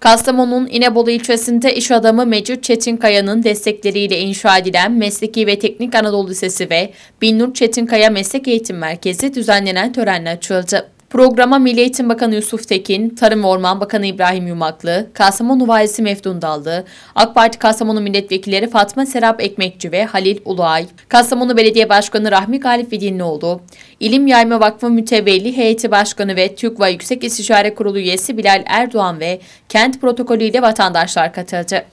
Kastamonu'nun İnebolu ilçesinde iş adamı Mecit Çetinkaya'nın destekleriyle inşa edilen Mesleki ve Teknik Anadolu Lisesi ve Binnur Çetinkaya Meslek Eğitim Merkezi düzenlenen törenle açıldı. Programa Milli Eğitim Bakanı Yusuf Tekin, Tarım ve Orman Bakanı İbrahim Yumaklı, Kastamonu Valisi Meftun Dallı, AK Parti Kastamonu Milletvekilleri Fatma Serap Ekmekçi ve Halil Uluay, Kastamonu Belediye Başkanı Rahmi Galip Vidinlioğlu, İlim Yayma Vakfı Mütevelli Heyeti Başkanı ve TÜGVA Yüksek İstişare Kurulu üyesi Bilal Erdoğan ve kent protokolü ile vatandaşlar katıldı.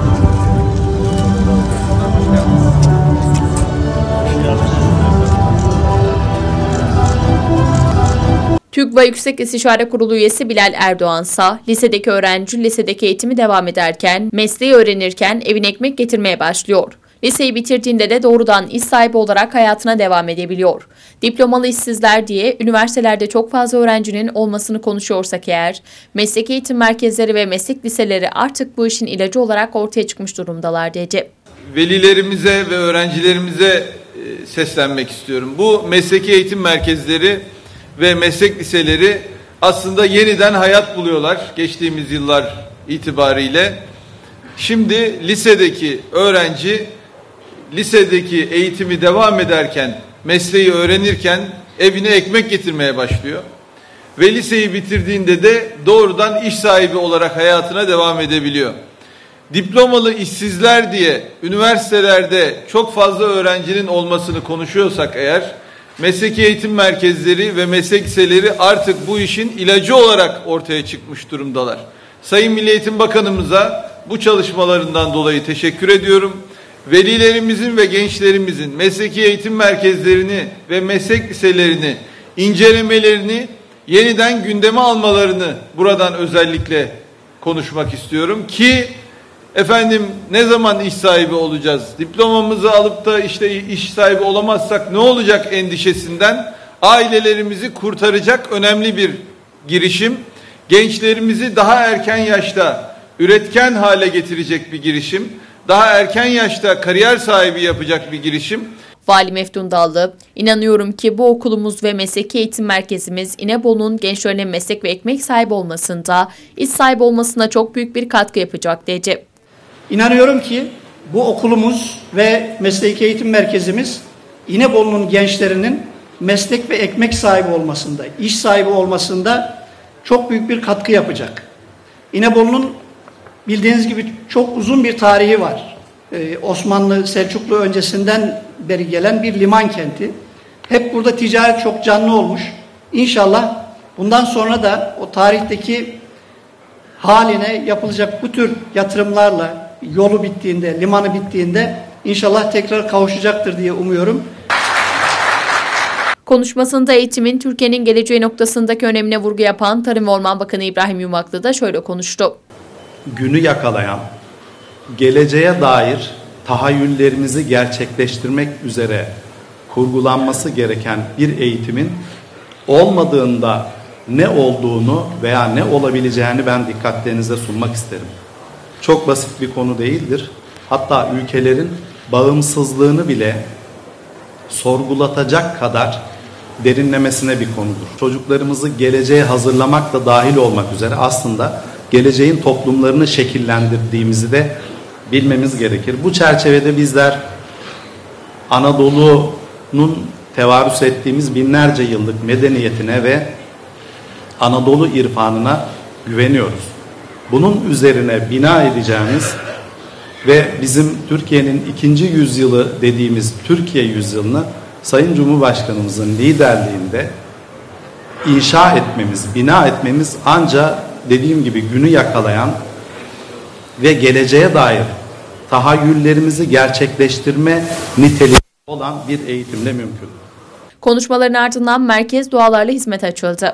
TÜGVA Yüksek İstişare Kurulu üyesi Bilal Erdoğan ise lisedeki öğrenci lisedeki eğitimi devam ederken, mesleği öğrenirken evine ekmek getirmeye başlıyor. Liseyi bitirdiğinde de doğrudan iş sahibi olarak hayatına devam edebiliyor. Diplomalı işsizler diye üniversitelerde çok fazla öğrencinin olmasını konuşuyorsak eğer, meslek eğitim merkezleri ve meslek liseleri artık bu işin ilacı olarak ortaya çıkmış durumdalar dedi. Velilerimize ve öğrencilerimize seslenmek istiyorum. Bu mesleki eğitim merkezleri ve meslek liseleri aslında yeniden hayat buluyorlar geçtiğimiz yıllar itibariyle. Şimdi lisedeki öğrenci lisedeki eğitimi devam ederken, mesleği öğrenirken evine ekmek getirmeye başlıyor. Ve liseyi bitirdiğinde de doğrudan iş sahibi olarak hayatına devam edebiliyor. Diplomalı işsizler diye üniversitelerde çok fazla öğrencinin olmasını konuşuyorsak eğer, mesleki eğitim merkezleri ve meslek liseleri artık bu işin ilacı olarak ortaya çıkmış durumdalar. Sayın Milli Eğitim Bakanımıza bu çalışmalarından dolayı teşekkür ediyorum. Velilerimizin ve gençlerimizin mesleki eğitim merkezlerini ve meslek liselerini incelemelerini, yeniden gündeme almalarını buradan özellikle konuşmak istiyorum ki efendim ne zaman iş sahibi olacağız? Diplomamızı alıp da işte iş sahibi olamazsak ne olacak endişesinden ailelerimizi kurtaracak önemli bir girişim. Gençlerimizi daha erken yaşta üretken hale getirecek bir girişim. Daha erken yaşta kariyer sahibi yapacak bir girişim. Vali Meftun Dallı, inanıyorum ki bu okulumuz ve mesleki eğitim merkezimiz İnebolu'nun gençlerinin meslek ve ekmek sahibi olmasında, iş sahibi olmasına çok büyük bir katkı yapacak dedi. İnanıyorum ki bu okulumuz ve mesleki eğitim merkezimiz İnebolu'nun gençlerinin meslek ve ekmek sahibi olmasında, iş sahibi olmasında çok büyük bir katkı yapacak. İnebolu'nun bildiğiniz gibi çok uzun bir tarihi var. Osmanlı, Selçuklu öncesinden beri gelen bir liman kenti. Hep burada ticaret çok canlı olmuş. İnşallah bundan sonra da o tarihteki haline yapılacak bu tür yatırımlarla yolu bittiğinde, limanı bittiğinde inşallah tekrar kavuşacaktır diye umuyorum. Konuşmasında eğitimin Türkiye'nin geleceği noktasındaki önemine vurgu yapan Tarım ve Orman Bakanı İbrahim Yumaklı da şöyle konuştu. Günü yakalayan, geleceğe dair tahayyüllerimizi gerçekleştirmek üzere kurgulanması gereken bir eğitimin olmadığında ne olduğunu veya ne olabileceğini ben dikkatlerinize sunmak isterim. Çok basit bir konu değildir. Hatta ülkelerin bağımsızlığını bile sorgulatacak kadar derinlemesine bir konudur. Çocuklarımızı geleceğe hazırlamak da dahil olmak üzere aslında geleceğin toplumlarını şekillendirdiğimizi de bilmemiz gerekir. Bu çerçevede bizler Anadolu'nun tevarüs ettiğimiz binlerce yıllık medeniyetine ve Anadolu irfanına güveniyoruz. Bunun üzerine bina edeceğimiz ve bizim Türkiye'nin 2. yüzyılı dediğimiz Türkiye yüzyılını Sayın Cumhurbaşkanımızın liderliğinde inşa etmemiz, bina etmemiz ancak dediğim gibi günü yakalayan ve geleceğe dair tahayyüllerimizi gerçekleştirme niteliği olan bir eğitimle mümkün. Konuşmaların ardından merkez dualarla hizmet açıldı.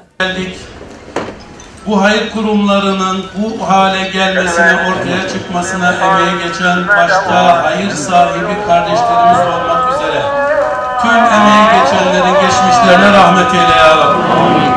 Bu hayır kurumlarının bu hale gelmesine, ortaya çıkmasına emeği geçen başta hayır sahibi kardeşlerimiz olmak üzere tüm emeği geçenlerin geçmişlerine rahmet eyle ya Rabbi.